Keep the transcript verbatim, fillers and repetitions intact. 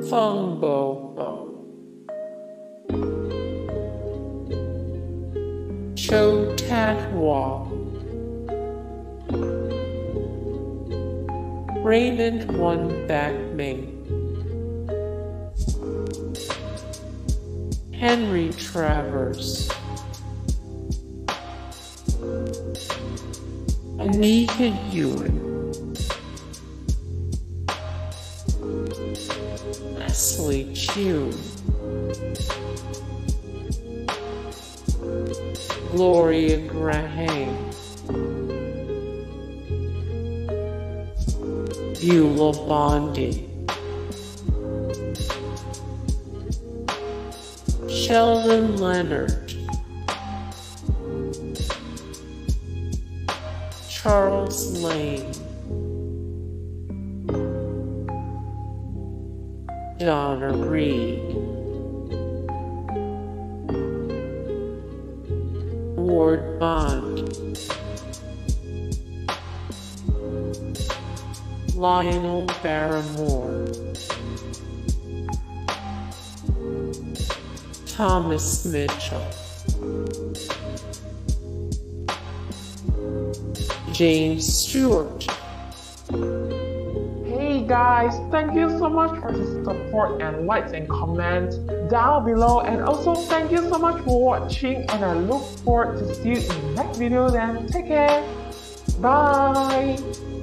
Fungbo, Cho Tatwa, Raymond One Back May, Henry Travers, Anita Ewan, Leslie Chew, Gloria Graham, Beulah Bondi, Sheldon Leonard, Charles Lane, Donna Reed, Ward Bond, Lionel Barrymore, Thomas Mitchell, James Stewart. Hey guys, thank you so much for the support and likes and comments down below, and also thank you so much for watching, and I look forward to see you in the next video. Then take care, bye.